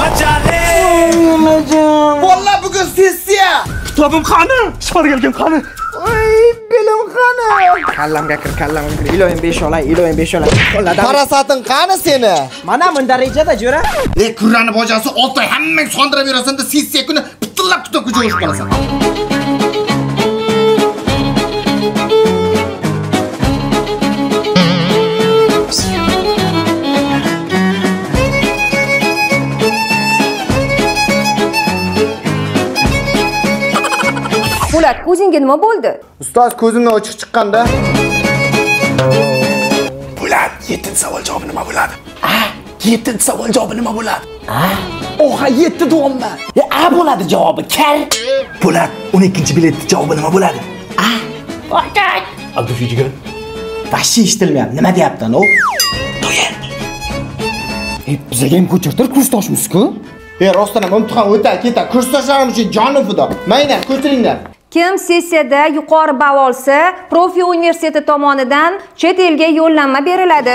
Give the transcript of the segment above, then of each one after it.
Vallahi bugün sessiya. Kitobim qani? Sifar kelgan qani? Ay, belim qani. Kallamga kir. Iloyim 5 olay. Parasating qani seni? Mana bunda rejada jo'ra. Kurrani bojasi 6 oy hammang sondirib yurasan-da, sessiya kuni pitillab kitobga jo'shib qolasan. Po'lat, ko'zingga nima bo'ldi? Ustoz ko'zimdan ochiq chiqqanda. Po'lat, 7-savol javobi nima bo'ladi? 7-savol javobi nima bo'ladi? Oha 7 davomda. A bo'ladi javobi. Kar. Po'lat, 12-biletning javobi nima bo'ladi? Okey. Abdufijigan. Vashshi eshitilmayapti. Nima deyapti u? To'yin. Bizga ham ko'chirtir kursdoshmiz-ku. Rostdan ham imtihon o'ta keta. Kursdoshlarim uchun jonim fido. Mayna, ko'chiringlar. Kim sessiyada yuqori ball olsa, Profi universiteti tomonidan chet elga yo'llanma beriladi.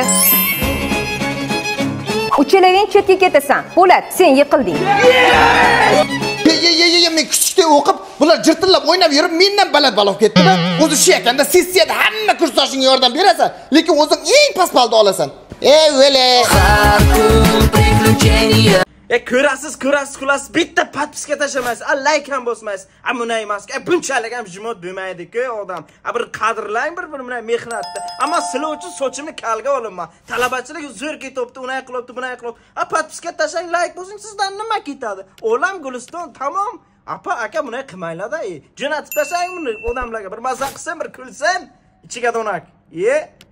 Uchalaving chetga ketasan. Po'lat, sen yiqilding. Men kichikda o'qib, bular jirtillab o'ynab yurib, mendan baland baloq ketdi-da. O'zi shu ekanda sessiyada hamma kursdoshingga yordam berasan, lekin o'zing eng past ballni olasan. Vele. Ko'rasiz, xullas bitta podpiska tashlamaysiz, like ham bosmaysiz. Bunday emas. Bunchalik ham jimot bo'lmaydi-ku odam. Bir qadrlang bir-birini mehnatda. Ammo sizlar uchun sochimni kalga olaman. Talabachilik zo'r ketibdi, unay qilibdi, bunay qilib. Podpiska tashlang, like bosing, sizdan nima ketadi? Olam Guliston tamom. Aka bunay qilmaylar-da. Jo'natib tashlang buni odamlarga. Bir mazza qilsin, bir kulsin. Ichiga donak.